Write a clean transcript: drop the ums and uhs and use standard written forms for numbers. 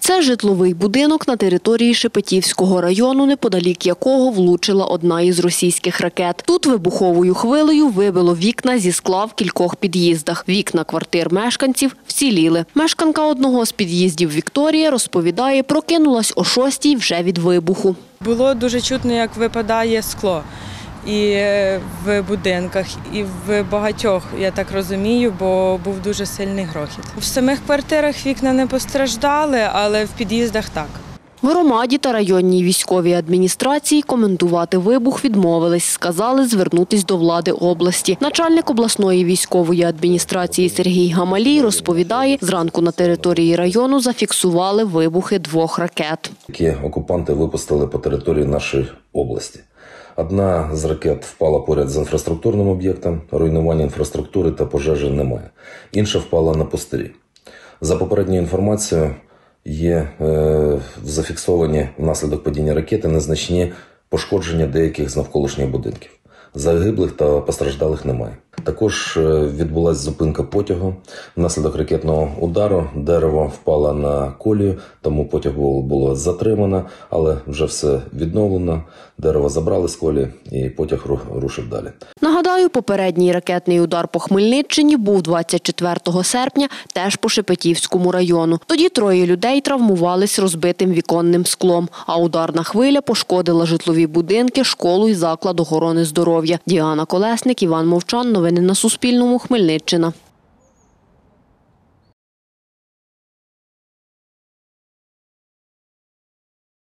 Це житловий будинок на території Шепетівського району, неподалік якого влучила одна із російських ракет. Тут вибуховою хвилею вибило вікна зі скла в кількох під'їздах. Вікна квартир мешканців вціліли. Мешканка одного з під'їздів Вікторія розповідає, прокинулась о 6-й вже від вибуху. Було дуже чутно, як випадає скло. І в будинках, і в багатьох, я так розумію, бо був дуже сильний грохіт. В самих квартирах вікна не постраждали, але в під'їздах так. В громаді та районній військовій адміністрації коментувати вибух відмовились, сказали звернутись до влади області. Начальник обласної військової адміністрації Сергій Гамалій розповідає, зранку на території району зафіксували вибухи 2 ракет. Які окупанти випустили по території нашої області. Одна з ракет впала поряд з інфраструктурним об'єктом, руйнування інфраструктури та пожежі немає. Інша впала на пустирі. За попередньою інформацією, є зафіксовані внаслідок падіння ракети незначні пошкодження деяких з навколишніх будинків. Загиблих та постраждалих немає. Також відбулася зупинка потягу. Внаслідок ракетного удару дерево впало на колію, тому потяг було затримано, але вже все відновлено. Дерево забрали з колії і потяг рушив далі. Нагадаю, попередній ракетний удар по Хмельниччині був 24 серпня, теж по Шепетівському району. Тоді 3 людей травмувались розбитим віконним склом, а ударна хвиля пошкодила житлові будинки, школу і заклад охорони здоров'я. Діана Колесник, Іван Мовчан. Новини на Суспільному. Хмельниччина.